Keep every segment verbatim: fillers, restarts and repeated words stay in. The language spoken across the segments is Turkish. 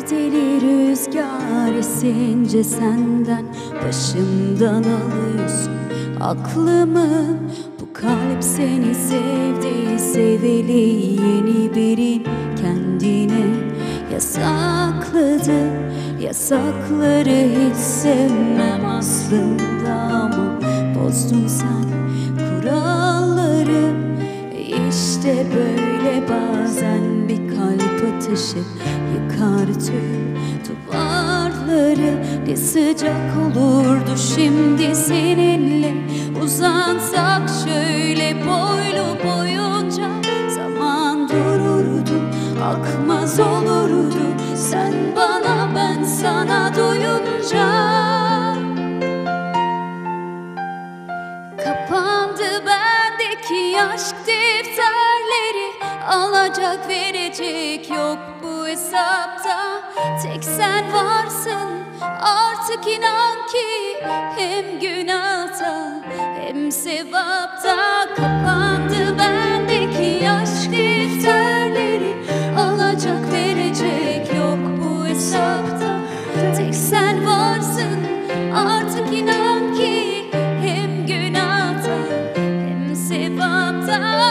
deli rüzgar esince senden başımdan alıyorsun aklımı. Bu kalp seni sevdi seveli yeni birin kendine yasakladı. Yasakları hiç sevmem aslında ama bozdun sen kuralları. İşte böyle bazen bir kalp atışı yıkar tüm duvarları. Ne sıcak olurdu şimdi seninle uzansak şöyle boylu boyunca. Zaman dururdu, akmaz olurdu, sen bana ben sana doyunca. Kapandı bendeki aşk defterleri, alacak verecek yok bu hesapta. Tek sen varsın artık, inan ki hem günahta hem sevapta. Kapandı bendeki aşk defterleri, alacak verecek yok bu hesapta. Tek sen varsın artık, inan ki hem günahta hem sevapta.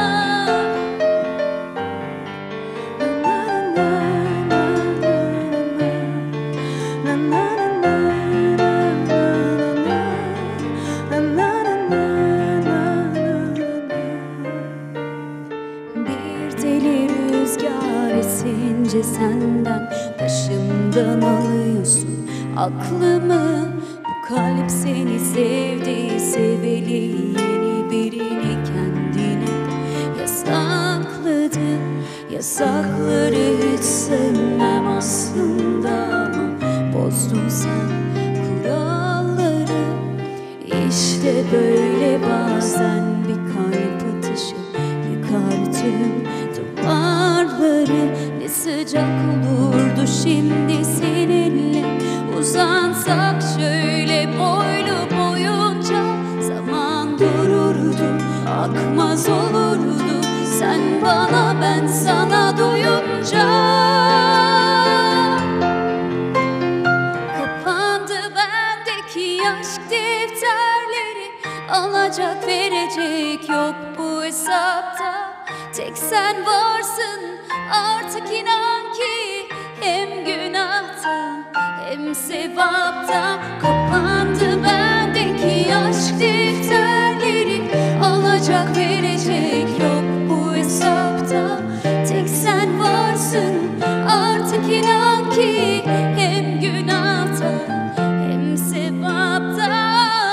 Esince senden başımdan alıyorsun aklımı. Bu kalp seni sevdi seveli yeni birini kendine yasakladı. Yasakları hiç sevmem aslında ama bozdun sen kuralları. İşte böyle bazen bir kalp atışı yıkar tüm duvarları. Ne sıcak olurdu şimdi seninle uzansak şöyle boylu boyunca. Zaman dururdu, akmaz olurdu, sen bana ben sana doyunca. Kapandı bendeki aşk defterleri, alacak verecek yok bu hesapta. Tek sen varsın artık, inan ki hem günahta hem sevapta. Kapandı bendeki aşk defterleri, alacak verecek yok bu hesapta. Tek sen varsın artık, inan ki hem günahta hem sevapta.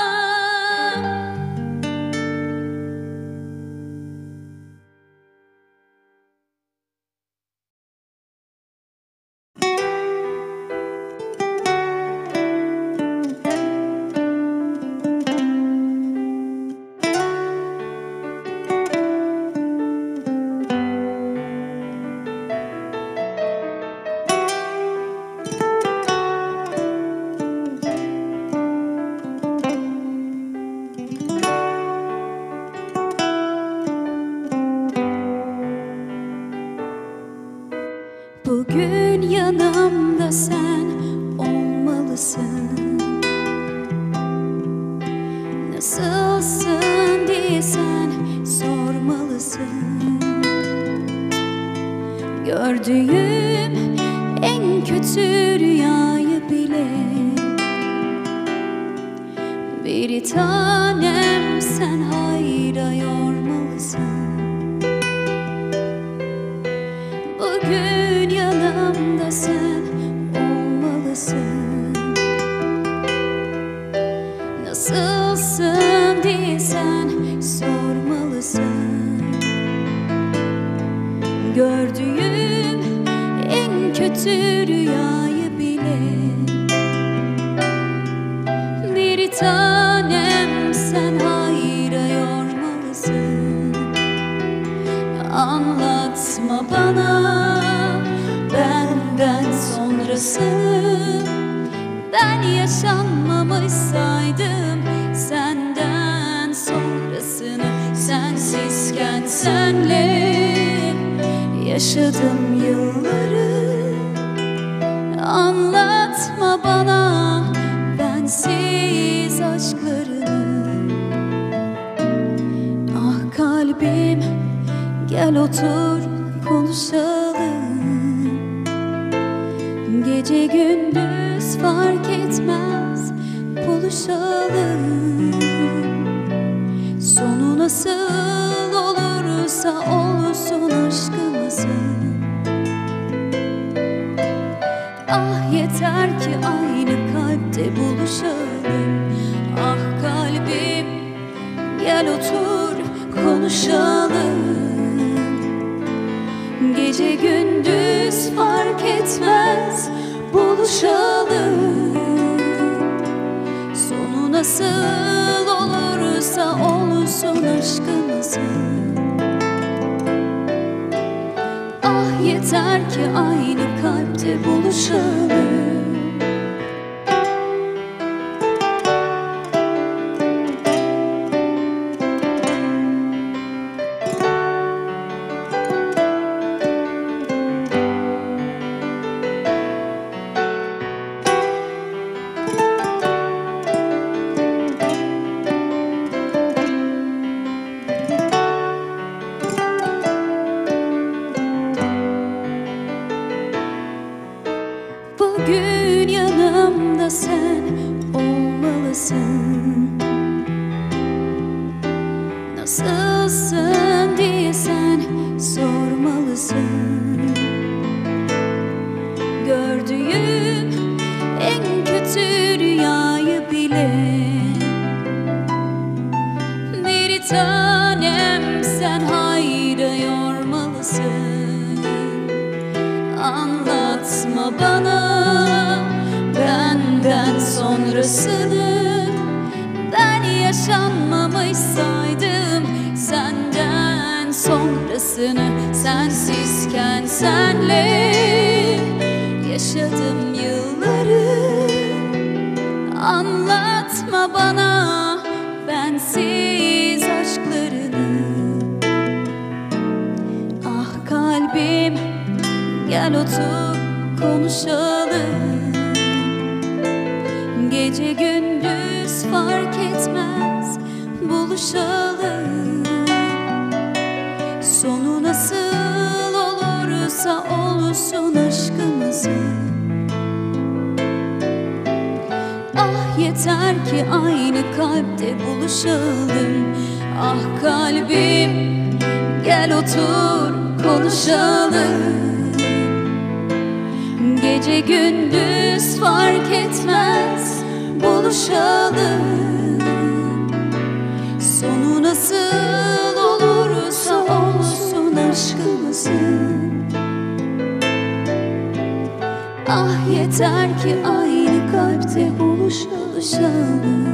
Bugün yanımda sen olmalısın. Nasılsın diye sen sormalısın. Gördüğüm en kötü rüyayı bile bir tanem sen hayra yormalısın. Bugün yanımda sen olmalısın. Nasılsın diye sen sormalısın. Gördüğüm en kötü rüyayı bile bir tanem sen hayra yormalısın. Anlatma bana benden sonrasını, ben yaşanmamış saydım senden sonrasını. Sensizken senle yaşadım yılları. Anlatma bana bensiz aşklarını. Ah kalbim, gel otur konuşalım. Gece gündüz fark etmez, buluşalım. Sonu nasıl olursa olsun aşkımızın. Ah yeter ki aynı kalpte buluşalım. Ah kalbim, gel otur konuşalım. Gece gündüz fark etmez, buluşalım. Sonu nasıl olursa olsun aşkımızın. Ah yeter ki aynı kalpte buluşalım. Bugün yanımda sen olmalısın. Nasılsın diye sen sormalısın. Gördüğüm en kötü rüyayı bile bir tanem sen hayra yormalısın. Anlatma bana benden sonrasını. Ben yaşanmamış saydım senden sonrasını. Sensizken senle yaşadım yılları. Anlatma bana bensiz aşklarını. Ah kalbim, gel otur konuşalım. Gece gündüz fark etmez, buluşalım. Sonu nasıl olursa olsun aşkımızın. Ah yeter ki aynı kalpte buluşalım. Ah kalbim, gel otur konuşalım. Gece gündüz fark etmez, buluşalım. Sonu nasıl olursa olsun aşkımızın. Ah yeter ki aynı kalpte buluşalım.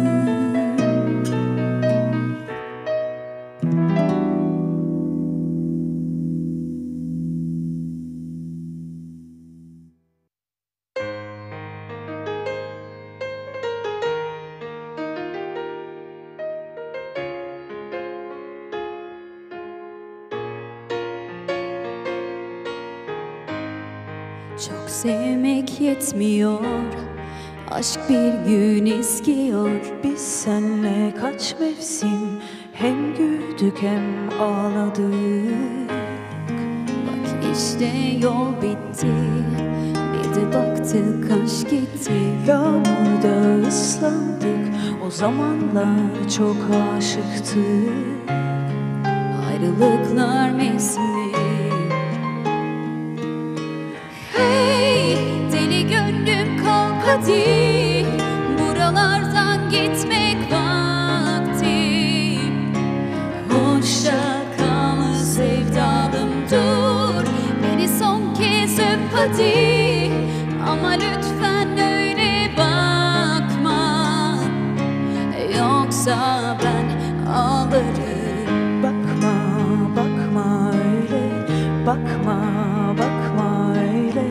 Çok sevmek yetmiyor, aşk bir gün eskiyor. Biz senle kaç mevsim hem güldük hem ağladık. Bak işte yol bitti, bir de baktık aşk gitti. Yağmurda ıslandık, o zamanlar çok aşıktık. Ayrılıklar mevsimi. Hey deli gönlüm kalk hadi, buralardan gitmek vakti. Hoşça kal sevdalım, dur beni son kez öp hadi. Ama lütfen öyle bakma, yoksa ben ağlarım. Bakma, bakma öyle, bakma, bakma öyle.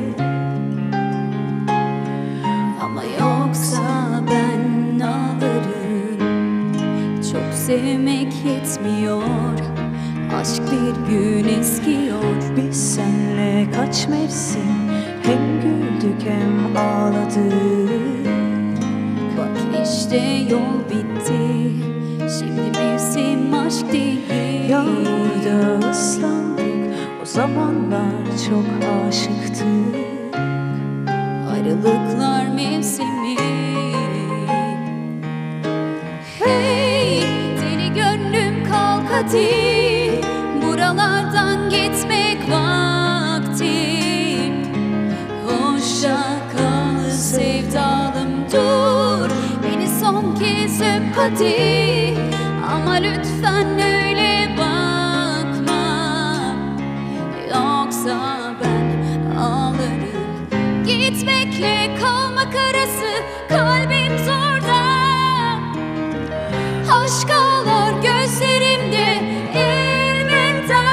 Ama yoksa ben ağlarım. Çok sevmek yetmiyor, aşk bir gün eskiyor. Biz senle kaç mevsim hem güldük güldük hem ağladık. Bak işte yol bitti, şimdi mevsim aşk değil. Yağmurda ıslandık, o zamanlar çok aşıktık. Ayrılıklar mevsimi. Hey deli gönlüm kalk hadi, buralardan gitmek vakti. Hoşça kal sevdalım, dur beni son kez öp hadi. Ama lütfen öyle bakma, yoksa ben ağlarım. Gitmekle kalmak arası kalbim zorda. Aşk ağlar gözlerimde elveda.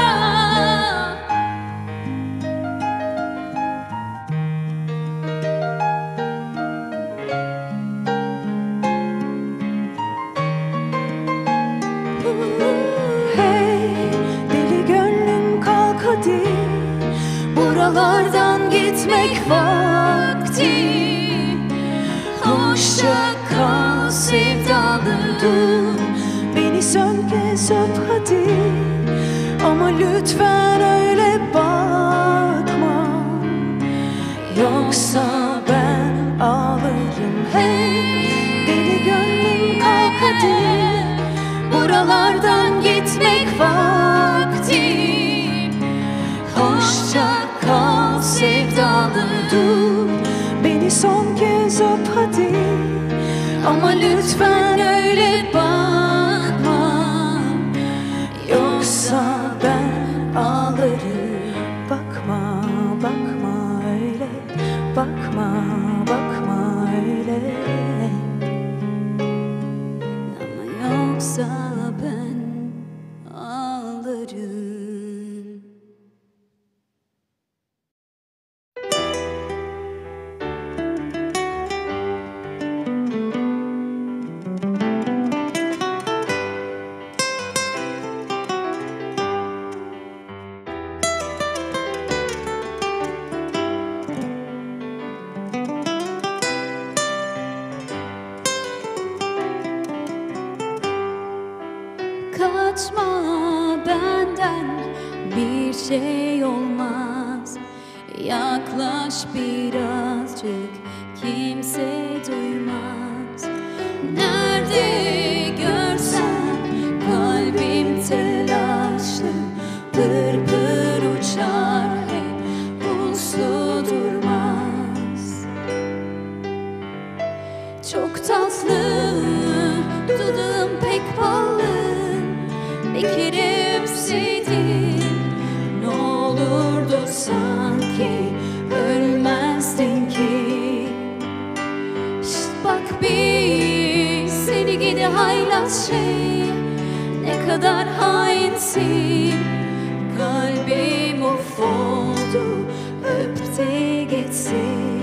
Hey deli gönlüm kalk hadi, buralardan gitmek vakti. Hoşça kal sevdalım, dur beni son kez öp hadi. Ama lütfen öyle bakma, yoksa ben ağlarım. Hey deli gönlüm kalk hadi, buralardan gitmek vakti. Hoşça kal sevdalım, dur beni son kez öp hadi. Ama lütfen öyle bakma, yoksa ben ağlarım. Bakma, bakma öyle, bakma, bakma öyle. Ama yoksa ben ağlarım. Kaçma benden, bir şey olmaz. Yaklaş birazcık, kimse duymaz. Nerede görsem kalbim telaşlı, pır pır uçar hep uslu durmaz. Çok tatlı, dudağım pek ballı, bir kere öpseydin ne olurdu sanki, ölmezdin ki. Şşt bak bir, seni gidi haylaz şey, ne kadar hainsin. Kalbim of oldu, öp de geçsin.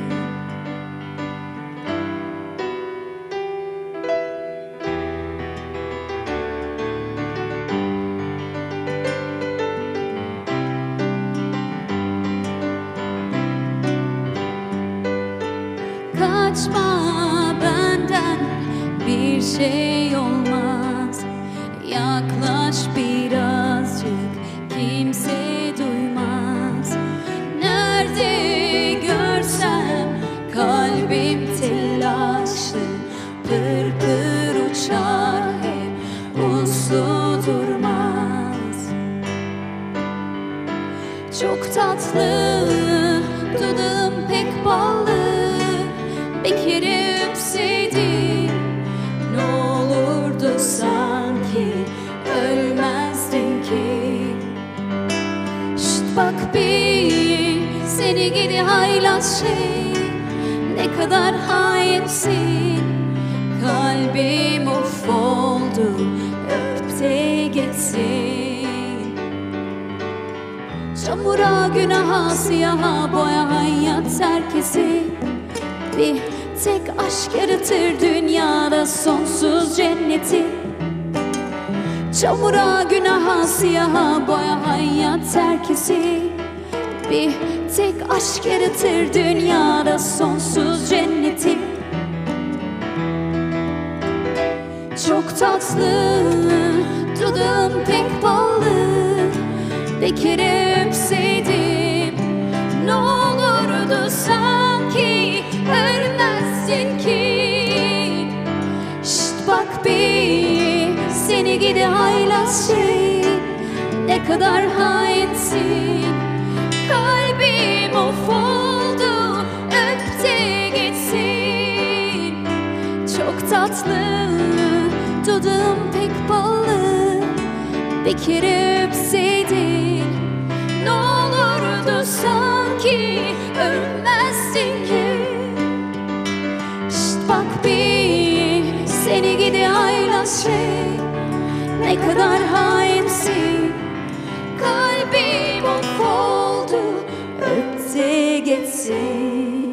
Kaçma benden, bir şey olmaz. Yaklaş birazcık, kimse duymaz. Nerede görsem kalbim telaşlı, pır pır uçar hep uslu durmaz. Çok tatlı, dudağım pek ballı, bir kere öpseydin ne olurdu sanki, ölmezdin ki. Şşt bak bir, seni gidi haylaz şey, ne kadar hainsin. Kalbim of oldu, öp de geçsin. Çamura, günaha, siyaha boya hayat herkesi. Bir tek aşk yaratır dünyada sonsuz cenneti. Çamura, günaha, siyaha boya hayat herkesi. Bir tek aşk yaratır dünyada sonsuz cenneti. Çok tatlı, dudağın pek ballı, bir kere öpseydim ne olurdu sanki, ölmezsin ki. Şşt bak bir, seni gidi haylaz şey, ne kadar hainsin. Kalbim of oldu, öp de gitsin. Çok tatlı, dudağım pek ballı, bir kere öpseydin ne olurdu sanki, ölmezsin ki. Şşt bak bir, seni gidi haylaz şey, ne kadar hainsin. Kalbim of oldu, öp de gitsin.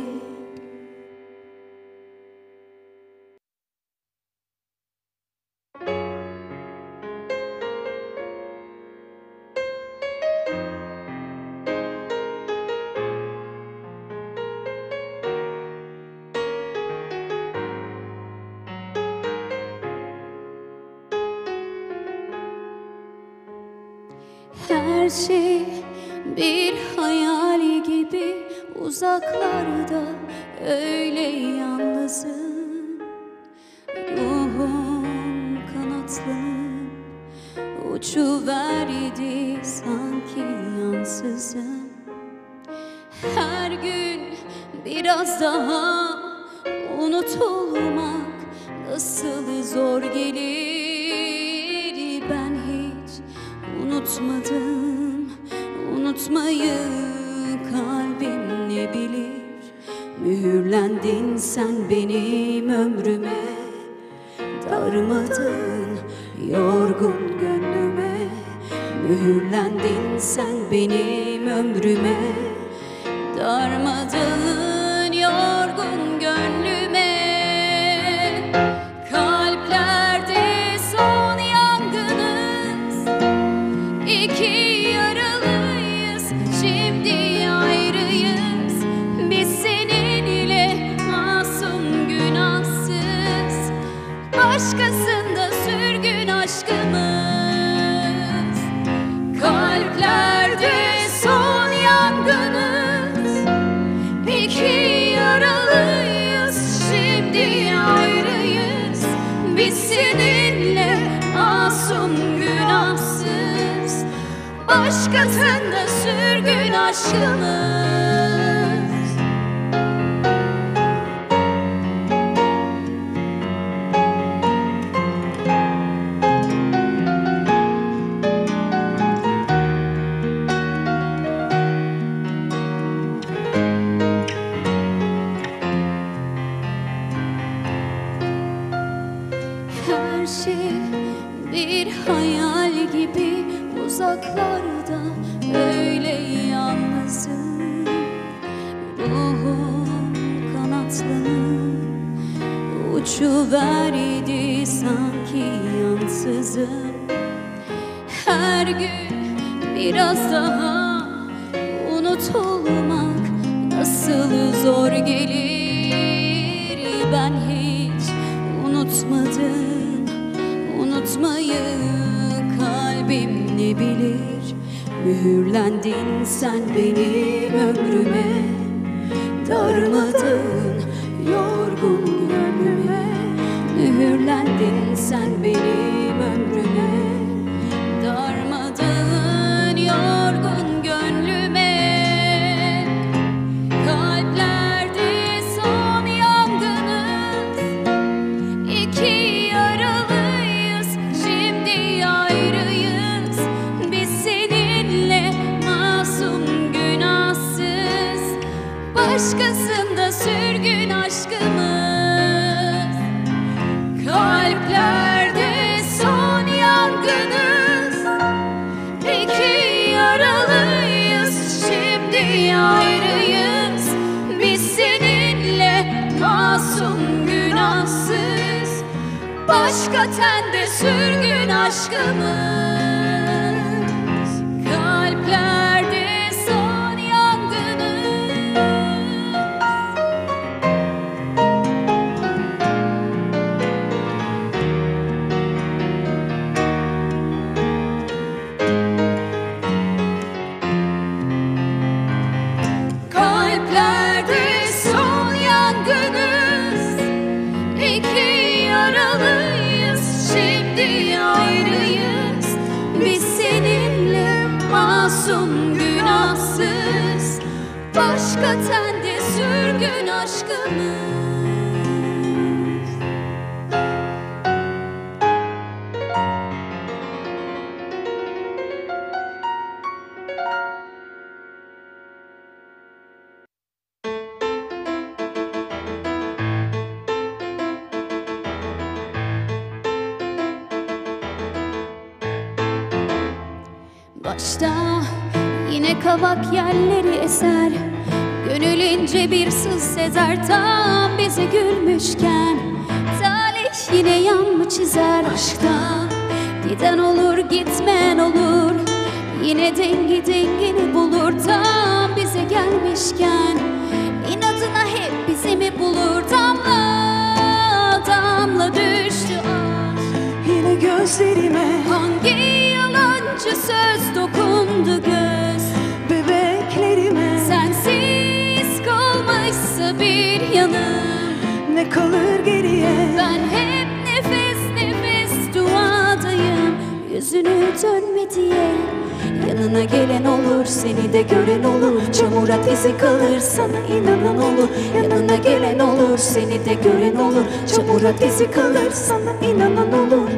Her şey bir hayal gibi uzaklarda, öyle yalnızım. Ruhum kanatlanıp uçuverdi sanki yansızım. Her gün biraz daha unutulmak nasıl zor gelir. Ben hiç unutmadım unutmayı, kalbim ne bilir. Mühürlendin sen benim ömrüme, darmadın yorgun gönlüme. Mühürlendin sen benim ömrüme, darmadın yorgun gönlüme. Kalplerde son yangınız, İki yaralıyız, şimdi ayrıyız. Biz seninle masum günahsız, başkasında sürgün aşkımız. Kalplerde son yangınız, İki yaralıyız, şimdi ayrıyız. Biz seninle masum günahsız, başkasında sürgün aşkımız. Her şey bir hayal gibi uzaklarda, öyle yalnızım. Ruhum kanatlanıp uçuverdi sanki yansızım. Her gün biraz daha unutulmak nasıl zor gelir. Ben hiç unutmadım unutmayı, kalbim ne bilir. Mühürlendin sen benim ömrüme, darmadın yorgun gönlüme. Mühürlendin sen benim ömrüme, darmadın yorgun gönlüme. Kalplerde son yangınız, İki yaralıyız, şimdi ayrıyız. Biz seninle masum günahsız, başkasında sürgün aşkımız. Kalplerde son yangınız, İki yaralıyız, şimdi ayrıyız. Biz seninle masum günahsız, başka tende sürgün aşkımız. Kalplerde son yangınız, başka tende sürgün aşkımız. Başta yine kavak yerleri eser, gönül ince bir sız sezer, tam bize gülmüşken talih yine yan mı çizer? Aşkta giden olur gitmen olur, yine dengi dengini bulur, tam bize gelmişken inadına hep bizi mi bulur? Damla damla düştü aşk Yine gözlerime hangi yalancı söz dokundu göz bebeklerime. Sensiz kalmışsa bir yanım, Ne kalır geriye? ben hep nefes nefes duadayım, yüzünü dönme diye. Yanına gelen olur, seni de gören olur, çamur izi kalır, sana inanan olur. Yanına gelen olur, seni de gören olur, çamur izi kalır, sana inanan olur.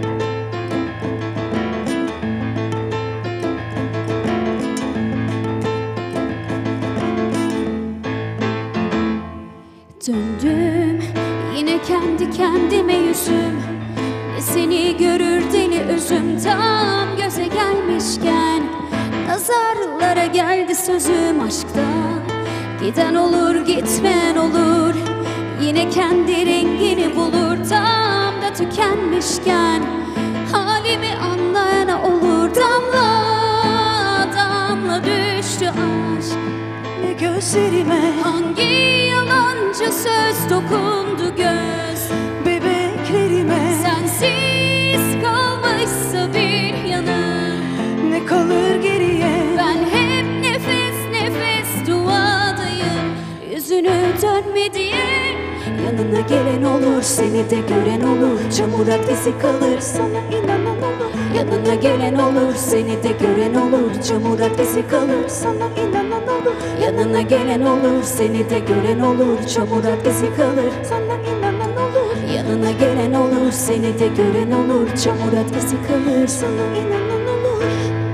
Döndüm yine kendi kendime yüzüm, ne seni görür deli özüm, tam göze gelmişken nazarlara geldi sözüm. Aşkta giden olur gitmen olur, yine kendi rengini bulur, tam da tükenmişken halimi anlayana olur. Damla damla düştü aşk Ne gözlerime hangi yalancı söz dokundu göz bebeklerime. sensiz kalmışsa bir yanım, Ne kalır geriye? ben hep nefes nefes duadayım, yüzünü dönme diye. Yanına gelen olur, seni de gören olur, çamur izi kalır, sana inanan olur. Yanına gelen olur, seni de gören olur, çamur izi kalır, sana inanan olur. Yanına gelen olur, seni de gören olur, çamur izi kalır, sana inanan olur. Yanına gelen olur, seni de gören olur, çamur izi kalır, sana inanan olur.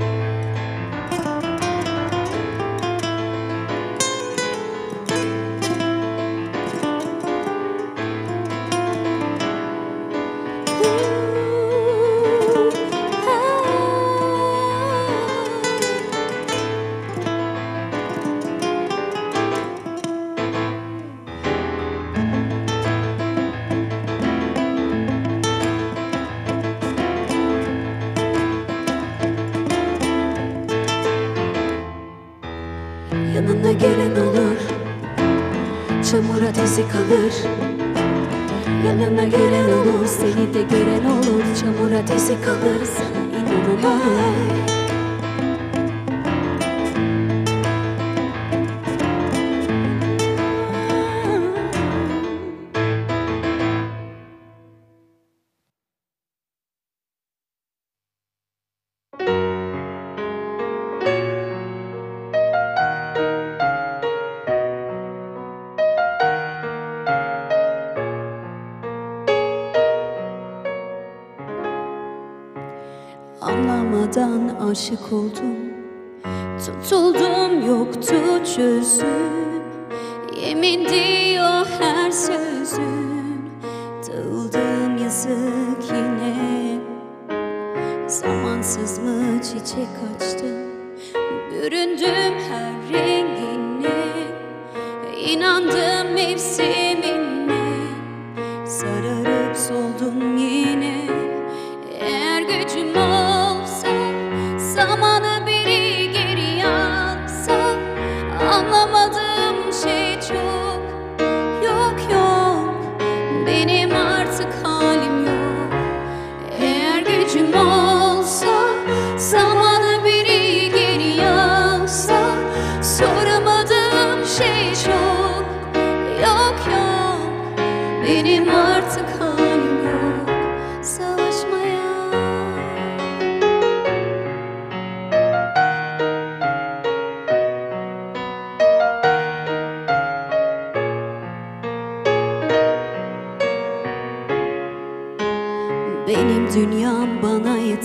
Yanına gelen olur, çamur izi kalır. Yanına gelen olur, seni de gören olur, çamur izi kalır, sana inanan olur. Anlamadan aşık oldum, tutuldum yoktu çözüm, yemin diyor her sözün, dağıldım yazık yine. Zamansız mı çiçek açtım, büründüm her rengine, inandım mevsimine, sararıp soldum yine. Eğer gücüm olsa, zamanı biri geri alsa, anlamadığım şey çok. Yok yok, benim artık halim yok. Eğer gücüm olsa, zamanı biri geri alsa, soramadığım şey çok. Yok yok,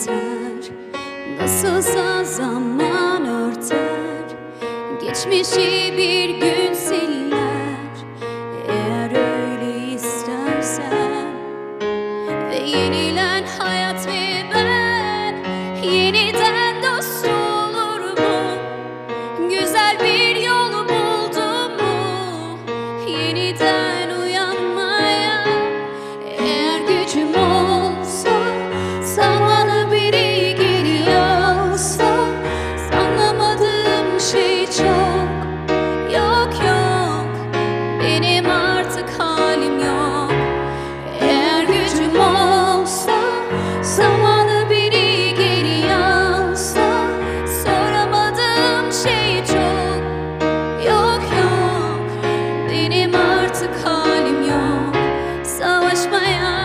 yeter. Nasılsa zaman örter geçmişi bir gün siler. Eğer öyle istersen ve yenilen hayat ve ben yeniden dost olur mu? Güzel bir yol buldum mu yeniden uyanmaya? Eğer gücüm olsa, zamanı biri geri alsa, anlamadığım şey çok. Yok yok, benim artık halim yok. Eğer gücüm olsa, zamanı biri geri alsa, soramadığım şey çok. Yok yok, benim artık halim yok. Savaşmaya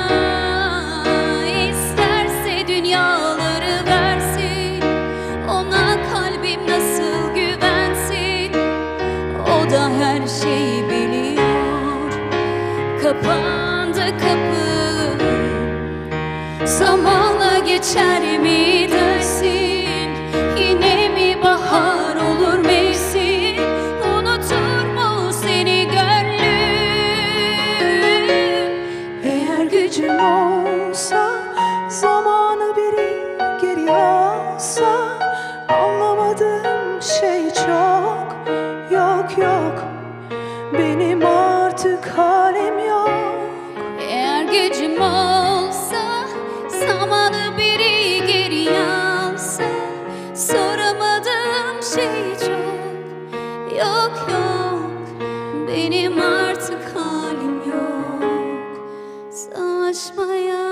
isterse dünyaları versin, ona kalbim nasıl güvensin? O da her şeyi biliyor. Kapandı kapı, zamanla geçer mi dersin? Yine mi bahar olur mevsim? Unutur mu seni gönlüm? Eğer gücüm olsa, zamanı biri geri alsa, anlamadığım şey çok. Yok yok, benim artık halim yok. Eğer gücüm olsa, zamanı biri geri alsa, soramadığım şey çok. Yok yok, benim artık halim yok. Savaşmaya.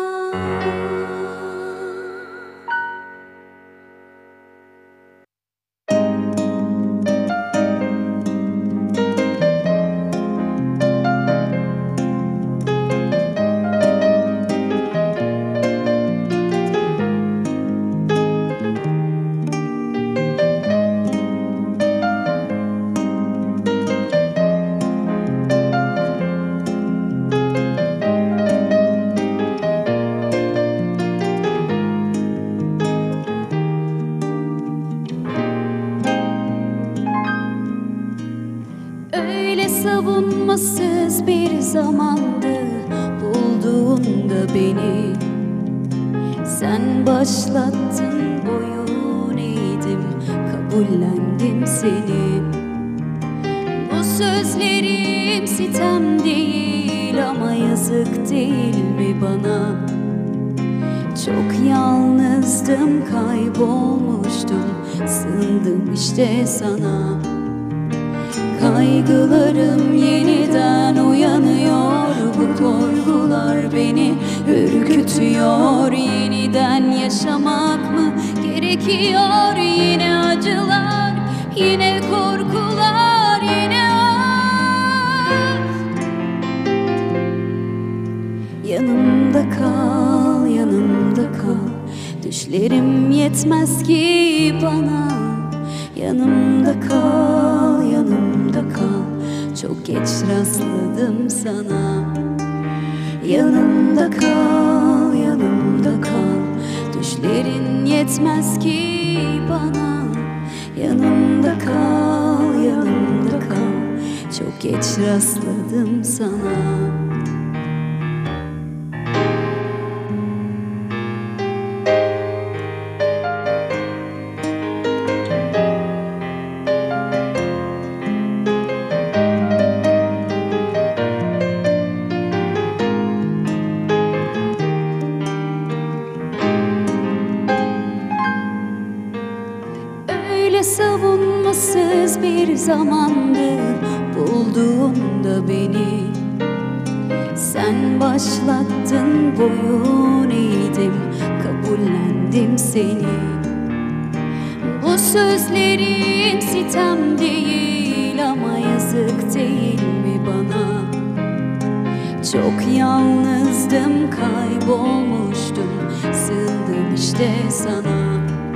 Öyle savunmasız bir zamandı bulduğunda beni. Sen başlattın, boyun eğdim, kabullendim seni. Bu sözlerim sitem değil ama yazık değil mi bana? Çok yalnızdım, kaybolmuştum, sığındım işte sana. Kaygılarım yeniden uyanıyor, bu korkular beni ürkütüyor. Yeniden yaşamak mı gerekiyor? Yine acılar, yine korkular, yine ah. Yanımda kal, yanımda kal, düşlerim yetmez ki bana. Yanımda kal, yanımda kal, çok geç rastladım sana. Yanımda kal, yanımda kal, düşlerin yetmez ki bana. Yanımda kal, yanımda kal, çok geç rastladım sana. Savunmasız bir zamandı bulduğunda beni. Sen başlattın, boyun eğdim, kabullendim seni. Bu sözlerim sitem değil ama yazık değil mi bana? Çok yalnızdım, kaybolmuştum, sığındım işte sana.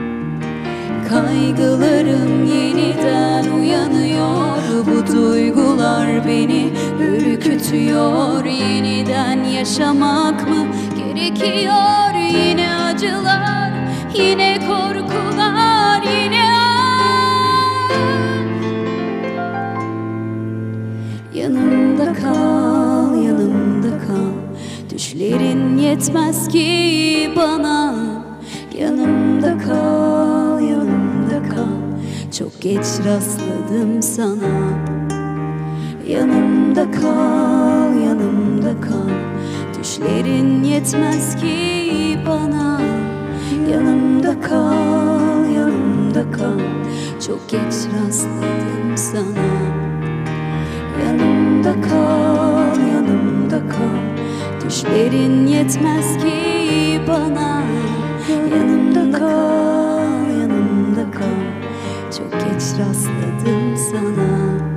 Kaygılarım yeniden uyanıyor, bu duygular beni ürkütüyor. Yeniden yaşamak mı gerekiyor? Yine acılar, Yine korkular, yine aşk. Yanımda kal, yanımda kal. Düşlerin yetmez ki bana. Yanımda kal, yanımda kal. Çok geç rastladım sana. Yanımda kal, yanımda kal. Düşlerin yetmez ki bana. Yanımda kal, yanımda kal. Çok geç rastladım sana. Yanımda kal, yanımda kal. Düşlerin yetmez ki bana. Yanımda kal, yanımda kal. Çok geç rastladım sana.